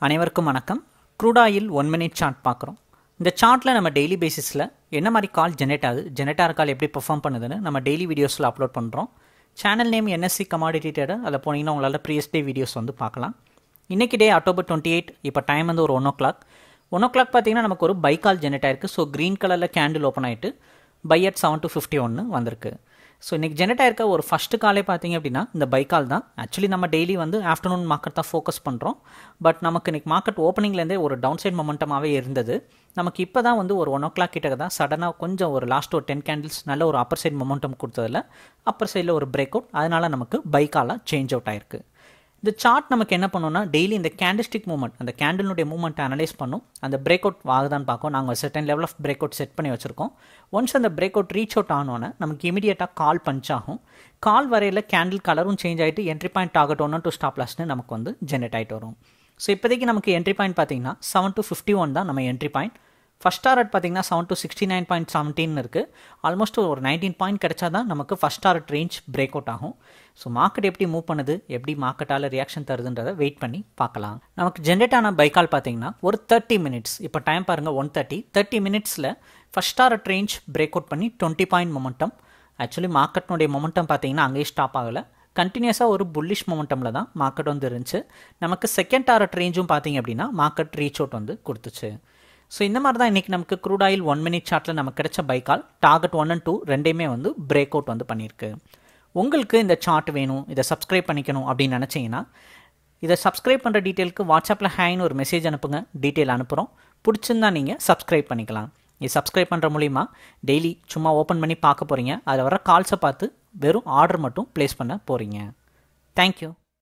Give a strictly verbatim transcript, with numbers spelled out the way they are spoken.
அனைவருக்கும் வணக்கம். crude oil one minute chart பார்க்குறோம். இந்த சார்ட்டில் நம்ம டெய்லி பேசிஸில் என்ன மாதிரி கால் ஜெனரேட் ஆகுது, ஜெனரேட் ஆகிற கால் எப்படி பெர்ஃபார்ம் பண்ணுதுன்னு நம்ம டெய்லி வீடியோஸில் அப்லோட் பண்ணுறோம். Channel name NSC commodity trader. அதில் போனீங்கன்னா உங்களால் ப்ரீவியஸ் டே வீடியோஸ் வந்து பார்க்கலாம். இன்றைக்கி டே அக்டோபர் டுவெண்ட்டி எயிட் இப்போ டைம் வந்து ஒரு one o'clock one o'clock பார்த்தீங்கன்னா நமக்கு ஒரு பை கால் ஜெனரேட் ஆயிருக்கு. ஸோ க்ரீன் கலரில் கேண்டில் ஓப்பன் ஆகிட்டு buy at seven two fifty ஒன்று வந்திருக்கு. ஸோ இன்றைக்கி ஜெனரேட் ஆயிருக்க ஒரு ஃபஸ்ட்டு காலே பார்த்தீங்க அப்படின்னா இந்த பை கால் தான். ஆக்சுவலி நம்ம டெய்லி வந்து ஆஃப்டர்நூன் மார்க்கெட் தான் ஃபோக்கஸ் பண்ணுறோம். பட் நமக்கு இன்றைக்கி மார்க்கெட் ஓப்பனிங்லேருந்தே ஒரு டவுன் சைட் மொமெண்டமாகவே இருந்தது. நமக்கு இப்போ தான் வந்து ஒரு ஒன் ஓ கிளாக் கிட்ட தான் சடனாக கொஞ்சம் ஒரு லாஸ்ட் ஒரு டென் கேண்டில்ஸ் நல்ல ஒரு அப்பர் சைட் மொமெண்டம் கொடுத்ததில் அப்பர் சைடில் ஒரு பிரேக் அவுட், அதனால் நமக்கு பை காலாக சேஞ்ச் அவுட் ஆயிருக்கு. இந்த சார்ட் நமக்கு என்ன பண்ணோம்னா டெய்லி இந்த கேண்டில்ஸ்டிக் மூவ்மெண்ட், அந்த கேண்டிலுடைய மூவ்மெண்ட்டை அனலைஸ் பண்ணும். அந்த பிரேக் அவுட் ஆகுதான்னு பார்க்கும். நாங்கள் certain level of break out set பண்ணி வச்சுருக்கோம். ஒன்ஸ் அந்த பிரேக் அவுட் ரீச் அவுட் ஆனோன்னே நமக்கு இமீடியட்டாக கால் பஞ்ச் ஆகும். கால் வரையில் கேண்டில் கலரும் சேஞ்ச் ஆகிட்டு என்ட்ரி பாயிண்ட் டார்கெட் ஒன்று டு ஸ்டாப் லாஸ்ட்னு நமக்கு வந்து ஜெனரேட் ஆகிட்டு வரும். ஸோ இப்போதைக்கு நமக்கு என்ட்ரி பாயிண்ட் பார்த்தீங்கன்னா செவன் டு ஃபிஃப்டி ஒன் தான் நம்ம என்ட்ரி பாயிண்ட். ஃபஸ்ட் டாரட் பார்த்தீங்கன்னா seven two sixty nine point seventeen இருக்குது. ஆல்மோஸ்ட் ஒரு நைன்டீன் பாயிண்ட் கிடச்சா தான் நமக்கு first target range break out ஆகும். ஸோ மார்க்கெட் எப்படி மூவ் பண்ணுது, எப்படி மார்க்கெட்டால் ரியாக்ஷன் தருதுன்றதை வெயிட் பண்ணி பார்க்கலாம். நமக்கு ஜென்ரேட் ஆன பைக்கால் பார்த்தீங்கன்னா ஒரு தேர்ட்டி மினிட்ஸ் இப்போ டைம் பாருங்கள் ஒன் தேர்ட்டி தேர்ட்டி மினிட்ஸில் first target range break out பண்ணி டுவெண்ட்டி பாயிண்ட் மொமெண்டம். ஆக்சுவலி மார்க்கெட்னுடைய மொமெண்டம் பார்த்தீங்கன்னா அங்கேயே ஸ்டாப் ஆகலை. கண்டினியூஸாக ஒரு புல்லிஷ் மொமெண்டமில் தான் மார்க்கெட் வந்து இருந்துச்சு. நமக்கு செகண்ட் டாரட் ரேஞ்சும் பார்த்தீங்க அப்படின்னா மார்க்கெட் ரீச் அவுட் வந்து கொடுத்துச்சு. ஸோ இந்த மாதிரி தான் இன்றைக்கி நமக்கு க்ரூட் ஆயில் ஒன் மினிட் சார்ட்டில் நமக்கு கிடைச்ச பைக்கால் டார்கெட் ஒன் அண்ட் டூ ரெண்டையுமே வந்து பிரேக் அவுட் வந்து பண்ணியிருக்கு. உங்களுக்கு இந்த சார்ட் வேணும், இதை சப்ஸ்கிரைப் பண்ணிக்கணும் அப்படின்னு நினச்சிங்கன்னா இதை சப்ஸ்கிரைப் பண்ணுற டீட்டெயிலுக்கு வாட்ஸ்அப்பில் ஹேன்னு ஒரு மெசேஜ் அனுப்புங்க. டீட்டெயில் அனுப்புகிறோம். பிடிச்சிருந்தா நீங்கள் சப்ஸ்கிரைப் பண்ணிக்கலாம். இது சப்ஸ்கிரைப் பண்ணுற மூலிமா டெய்லி சும்மா ஓப்பன் பண்ணி பார்க்க போகிறீங்க. அதில் வர கால்ஸை பார்த்து வெறும் ஆர்டர் மட்டும் ப்ளேஸ் பண்ண போகிறீங்க. தேங்க்யூ.